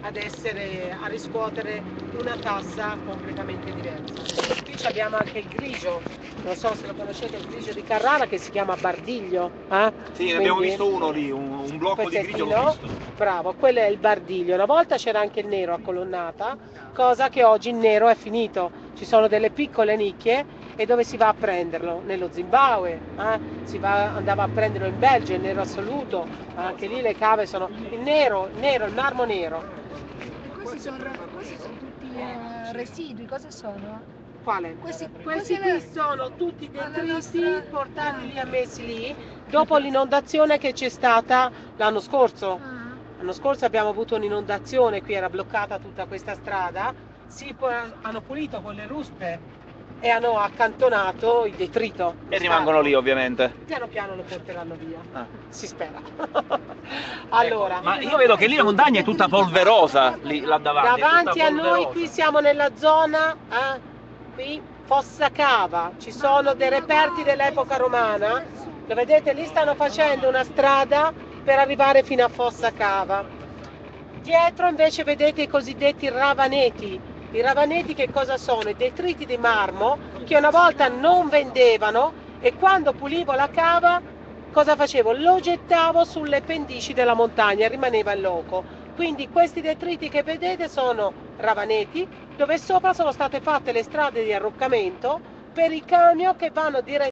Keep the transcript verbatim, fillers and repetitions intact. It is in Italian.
ad essere, a riscuotere una tassa completamente diversa. Qui abbiamo anche il grigio, non so se lo conoscete, il grigio di Carrara che si chiama Bardiglio. Eh? Sì, ne abbiamo visto uno lì, un, un blocco di grigio l'ho visto. Bravo, quello è il Bardiglio. Una volta c'era anche il nero a colonnata, cosa che oggi il nero è finito. Ci sono delle piccole nicchie e dove si va a prenderlo? Nello Zimbabwe, eh? si va, andava a prenderlo in Belgio, il nero assoluto, anche lì le cave sono il nero, il nero, il marmo nero. E questi sono, questi sono tutti eh, residui, cosa sono? Quale? Questi, Questi qui la... sono tutti detriti nostra... portati lì e messi lì dopo l'inondazione che c'è stata l'anno scorso. Ah. L'anno scorso abbiamo avuto un'inondazione, qui era bloccata tutta questa strada, si hanno pulito con le ruspe e hanno accantonato il detrito. E rimangono scarto. lì ovviamente. Piano piano lo porteranno via, Ah. si spera. Allora, ecco, ma io vedo che lì la montagna è tutta polverosa, lì là davanti. Davanti a noi qui siamo nella zona, eh, qui Fossa Cava, ci sono dei reperti dell'epoca romana, lo vedete lì stanno facendo una strada per arrivare fino a Fossa Cava. Dietro invece vedete i cosiddetti ravaneti. I ravaneti che cosa sono? I detriti di marmo che una volta non vendevano e quando pulivo la cava cosa facevo? Lo gettavo sulle pendici della montagna e rimaneva in loco. Quindi questi detriti che vedete sono ravaneti dove sopra sono state fatte le strade di arroccamento per i camion che vanno direttamente